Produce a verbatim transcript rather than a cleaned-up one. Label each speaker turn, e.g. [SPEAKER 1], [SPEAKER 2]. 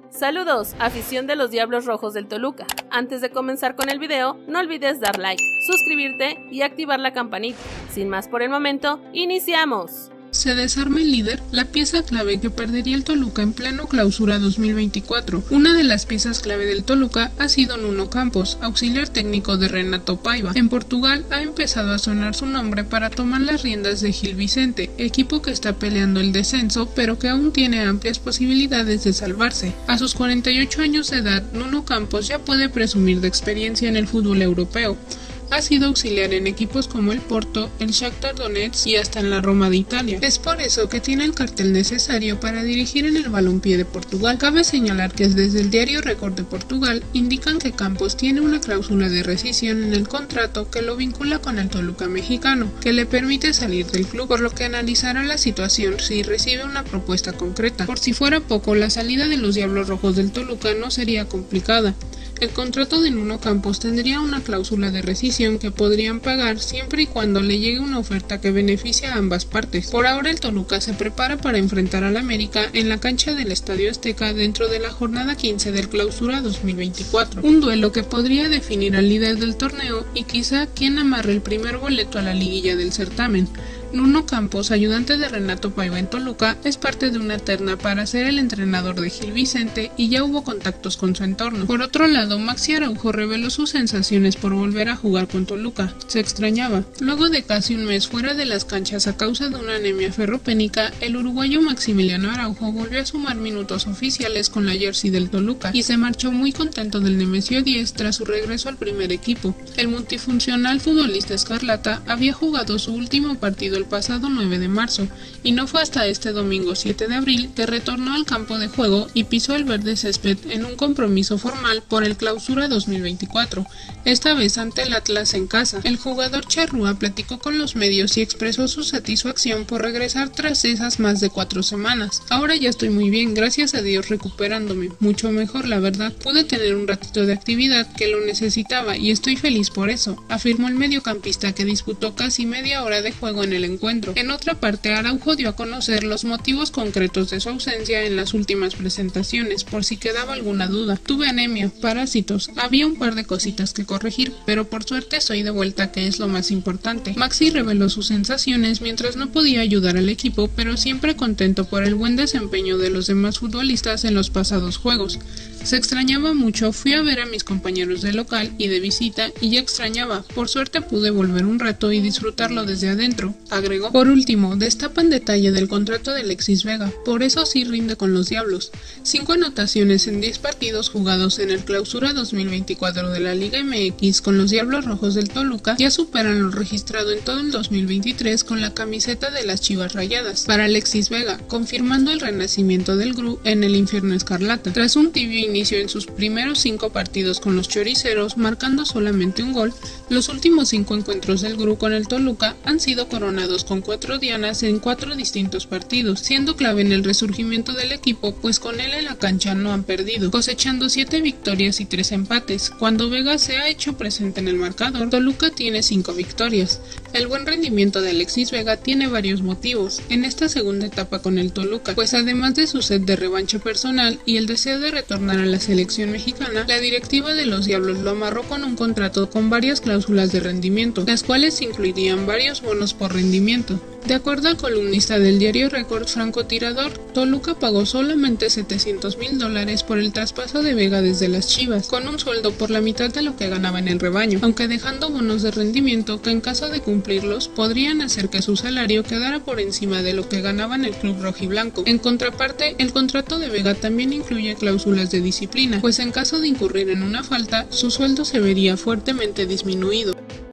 [SPEAKER 1] Saludos, afición de los Diablos Rojos del Toluca. Antes de comenzar con el video, no olvides dar like, suscribirte y activar la campanita. Sin más por el momento, ¡iniciamos!
[SPEAKER 2] Se desarma el líder, la pieza clave que perdería el Toluca en pleno clausura dos mil veinticuatro. Una de las piezas clave del Toluca ha sido Nuno Campos, auxiliar técnico de Renato Paiva. En Portugal ha empezado a sonar su nombre para tomar las riendas de Gil Vicente, equipo que está peleando el descenso pero que aún tiene amplias posibilidades de salvarse. A sus cuarenta y ocho años de edad, Nuno Campos ya puede presumir de experiencia en el fútbol europeo. Ha sido auxiliar en equipos como el Porto, el Shakhtar Donetsk y hasta en la Roma de Italia. Es por eso que tiene el cartel necesario para dirigir en el balompié de Portugal. Cabe señalar que desde el diario Record de Portugal indican que Campos tiene una cláusula de rescisión en el contrato que lo vincula con el Toluca mexicano, que le permite salir del club, por lo que analizará la situación si recibe una propuesta concreta. Por si fuera poco, la salida de los Diablos Rojos del Toluca no sería complicada. El contrato de Nuno Campos tendría una cláusula de rescisión que podrían pagar siempre y cuando le llegue una oferta que beneficie a ambas partes. Por ahora el Toluca se prepara para enfrentar al América en la cancha del Estadio Azteca dentro de la jornada quince del Clausura dos mil veinticuatro. Un duelo que podría definir al líder del torneo y quizá quien amarre el primer boleto a la liguilla del certamen. Nuno Campos, ayudante de Renato Paiva en Toluca, es parte de una terna para ser el entrenador de Gil Vicente y ya hubo contactos con su entorno. Por otro lado, Maxi Araujo reveló sus sensaciones por volver a jugar con Toluca. Se extrañaba. Luego de casi un mes fuera de las canchas a causa de una anemia ferropénica, el uruguayo Maximiliano Araujo volvió a sumar minutos oficiales con la jersey del Toluca y se marchó muy contento del Nemesio diez tras su regreso al primer equipo. El multifuncional futbolista escarlata había jugado su último partido el pasado nueve de marzo, y no fue hasta este domingo siete de abril que retornó al campo de juego y pisó el verde césped en un compromiso formal por el Clausura dos mil veinticuatro, esta vez ante el Atlas en casa. El jugador charrúa platicó con los medios y expresó su satisfacción por regresar tras esas más de cuatro semanas. Ahora ya estoy muy bien, gracias a Dios recuperándome, mucho mejor la verdad, pude tener un ratito de actividad que lo necesitaba y estoy feliz por eso, afirmó el mediocampista que disputó casi media hora de juego en el encuentro. En otra parte, Araujo dio a conocer los motivos concretos de su ausencia en las últimas presentaciones, por si quedaba alguna duda. Tuve anemia, parásitos, había un par de cositas que corregir, pero por suerte estoy de vuelta, que es lo más importante. Maxi reveló sus sensaciones mientras no podía ayudar al equipo, pero siempre contento por el buen desempeño de los demás futbolistas en los pasados juegos. Se extrañaba mucho, fui a ver a mis compañeros de local y de visita y ya extrañaba, por suerte pude volver un rato y disfrutarlo desde adentro, agregó. Por último, destapan detalle del contrato de Alexis Vega, por eso sí rinde con los Diablos. Cinco anotaciones en diez partidos jugados en el Clausura dos mil veinticuatro de la Liga M X con los Diablos Rojos del Toluca ya superan lo registrado en todo el dos mil veintitrés con la camiseta de las Chivas Rayadas. Para Alexis Vega, confirmando el renacimiento del G R U en el infierno escarlata. Tras un tibio inicio en sus primeros cinco partidos con los choriceros, marcando solamente un gol, los últimos cinco encuentros del G R U con el Toluca han sido coronados con cuatro dianas en cuatro distintos partidos, siendo clave en el resurgimiento del equipo, pues con él en la cancha no han perdido, cosechando siete victorias y tres empates. Cuando Vega se ha hecho presente en el marcador, Toluca tiene cinco victorias. El buen rendimiento de Alexis Vega tiene varios motivos en esta segunda etapa con el Toluca, pues además de su sed de revancha personal y el deseo de retornar a la selección mexicana, la directiva de los Diablos lo amarró con un contrato con varias cláusulas de rendimiento, las cuales incluirían varios bonos por rendimiento. De acuerdo al columnista del diario Record, Franco Tirador, Toluca pagó solamente setecientos mil dólares por el traspaso de Vega desde las Chivas, con un sueldo por la mitad de lo que ganaba en el rebaño, aunque dejando bonos de rendimiento que en caso de cumplirlos podrían hacer que su salario quedara por encima de lo que ganaba en el club rojiblanco. En contraparte, el contrato de Vega también incluye cláusulas de disciplina, pues en caso de incurrir en una falta, su sueldo se vería fuertemente disminuido.